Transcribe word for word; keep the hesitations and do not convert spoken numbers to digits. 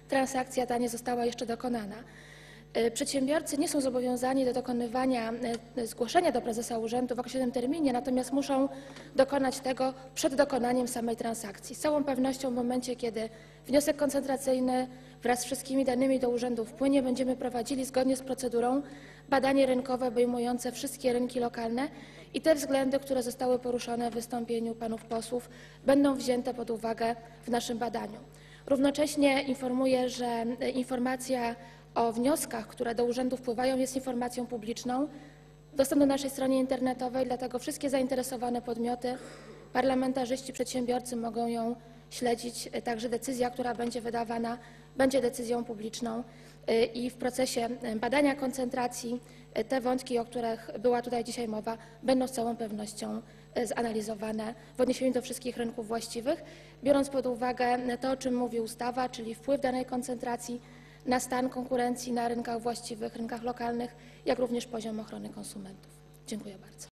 transakcja ta nie została jeszcze dokonana. Przedsiębiorcy nie są zobowiązani do dokonywania zgłoszenia do prezesa urzędu w określonym terminie, natomiast muszą dokonać tego przed dokonaniem samej transakcji. Z całą pewnością w momencie, kiedy wniosek koncentracyjny wraz z wszystkimi danymi do urzędu wpłynie, będziemy prowadzili zgodnie z procedurą badanie rynkowe obejmujące wszystkie rynki lokalne i te względy, które zostały poruszone w wystąpieniu panów posłów, będą wzięte pod uwagę w naszym badaniu. Równocześnie informuję, że informacja o wnioskach, które do urzędu wpływają, jest informacją publiczną, dostępną na naszej stronie internetowej, dlatego wszystkie zainteresowane podmioty, parlamentarzyści, przedsiębiorcy mogą ją śledzić. Także decyzja, która będzie wydawana, będzie decyzją publiczną i w procesie badania koncentracji te wątki, o których była tutaj dzisiaj mowa, będą z całą pewnością zanalizowane w odniesieniu do wszystkich rynków właściwych, biorąc pod uwagę to, o czym mówi ustawa, czyli wpływ danej koncentracji na stan konkurencji na rynkach właściwych, rynkach lokalnych, jak również poziom ochrony konsumentów. Dziękuję bardzo.